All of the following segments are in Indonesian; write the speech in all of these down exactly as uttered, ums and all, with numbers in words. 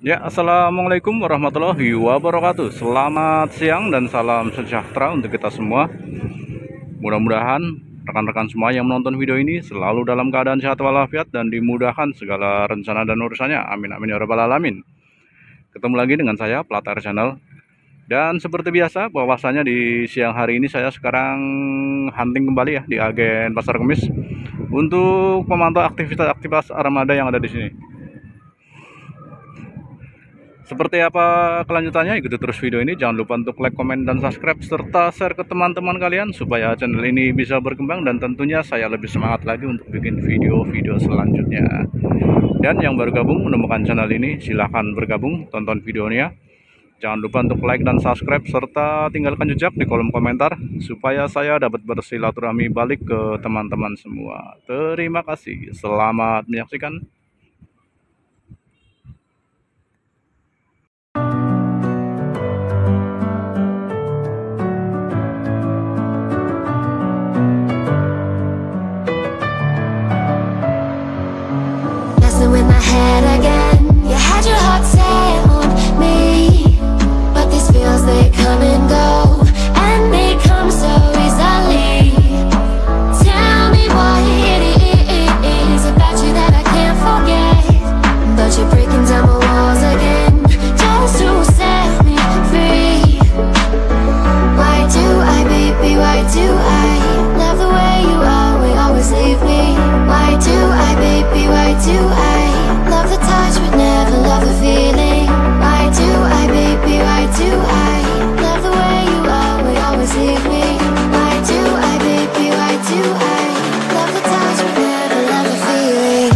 Ya, assalamualaikum warahmatullahi wabarakatuh. Selamat siang dan salam sejahtera untuk kita semua. Mudah-mudahan rekan-rekan semua yang menonton video ini selalu dalam keadaan sehat walafiat dan dimudahkan segala rencana dan urusannya. Amin amin ya rabbal alamin. Ketemu lagi dengan saya Platar Channel. Dan seperti biasa, bahwasanya di siang hari ini saya sekarang hunting kembali ya di agen Pasar Kemis untuk memantau aktivitas-aktivitas armada yang ada di sini. Seperti apa kelanjutannya, ikuti terus video ini. Jangan lupa untuk like, komen, dan subscribe, serta share ke teman-teman kalian supaya channel ini bisa berkembang dan tentunya saya lebih semangat lagi untuk bikin video-video selanjutnya. Dan yang baru gabung menemukan channel ini, silahkan bergabung, tonton videonya. Jangan lupa untuk like dan subscribe serta tinggalkan jejak di kolom komentar supaya saya dapat bersilaturahmi balik ke teman-teman semua. Terima kasih. Selamat menyaksikan. In my head again, you had your heart set on me, but these feels, they come and go, and they come so easily. Tell me what it is about you that I can't forget, but you're breaking down my walls again, just to set me free. Why do I, baby, why do I love the way you are, we always leave me? Why do I, baby, why do I love the touch but never love the feeling? Why do I, baby, why do I love the way you are, we always leave me? Why do I, baby, why do I love the touch but never love the feeling?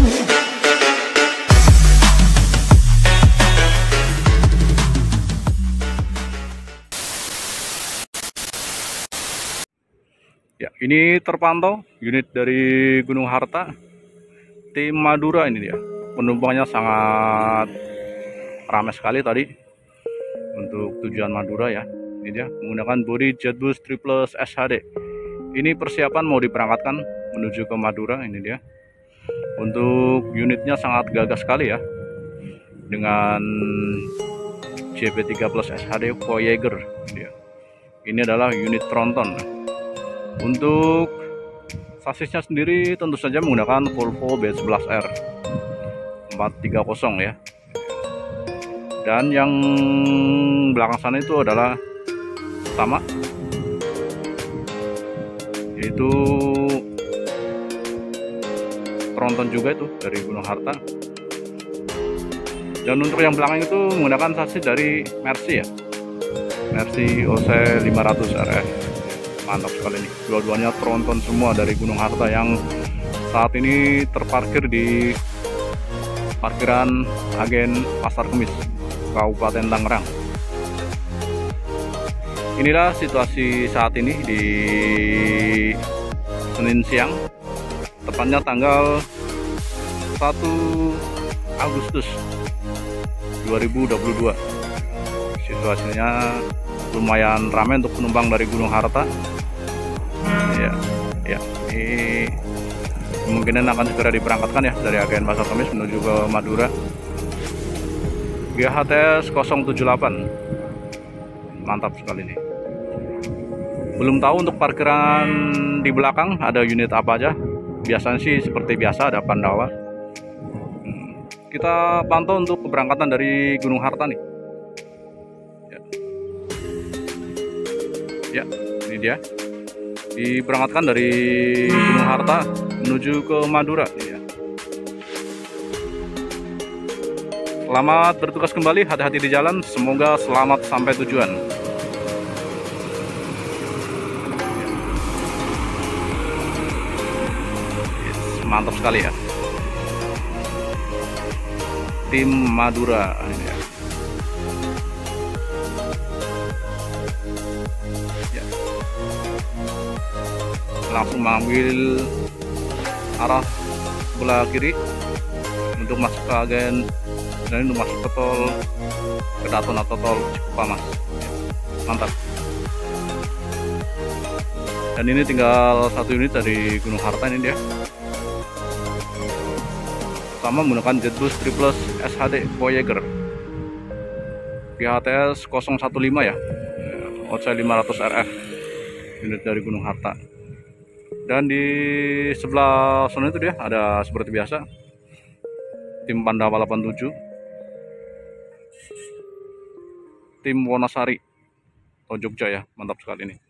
Ya, ini terpantau unit dari Gunung Harta, tim Madura ini dia. Penumpangnya sangat ramai sekali tadi untuk tujuan Madura ya. Ini dia menggunakan bodi Jetbus Triplus S H D. Ini persiapan mau diberangkatkan menuju ke Madura ini dia. Untuk unitnya sangat gagah sekali ya. Dengan J P tiga plus S H D Voyager ini dia. Ini adalah unit tronton. Untuk sasisnya sendiri tentu saja menggunakan Volvo B sebelas R empat tiga nol ya. Dan yang belakang sana itu adalah sama, yaitu tronton juga itu dari Gunung Harta. Dan untuk yang belakang itu menggunakan sasis dari Mercy ya, Mercy O C lima ratus R S. Mantap sekali nih, dua-duanya tronton semua dari Gunung Harta yang saat ini terparkir di parkiran agen Pasar Kemis, Kabupaten Tangerang. Inilah situasi saat ini di Senin siang, tepatnya tanggal satu Agustus dua ribu dua puluh dua. Situasinya lumayan ramai untuk penumpang dari Gunung Harta. Ya, ya, ini kemungkinan akan segera diberangkatkan ya dari agen Pasar Kemis menuju ke Madura. G H T S nol tujuh delapan. Mantap sekali nih. Belum tahu untuk parkiran di belakang ada unit apa aja. Biasanya sih seperti biasa ada Pandawa. Hmm, kita pantau untuk keberangkatan dari Gunung Harta nih. Ya, ya ini dia. Diberangkatkan dari Gunung Harta menuju ke Madura ya. Selamat bertugas kembali, hati-hati di jalan, semoga selamat sampai tujuan. Yes, mantap sekali ya, tim Madura ini ya. Langsung mengambil arah sebelah kiri untuk masuk ke agen, dan ini untuk masuk ke tol Kedaton atau tol Cikupamas. Mantap. Dan ini tinggal satu unit dari Gunung Harta ini dia. Sama menggunakan Jetbus Triplus S H D Voyager P H T S nol satu lima ya, O C lima ratus R F, unit dari Gunung Harta. Dan di sebelah sana itu dia ada seperti biasa tim Pandawa delapan tujuh, tim Wonosari atau Jogja ya, mantap sekali ini.